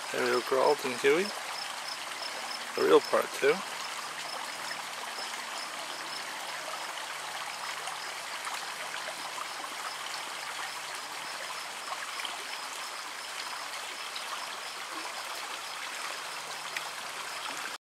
Ariel crawled and Huey. The real part too.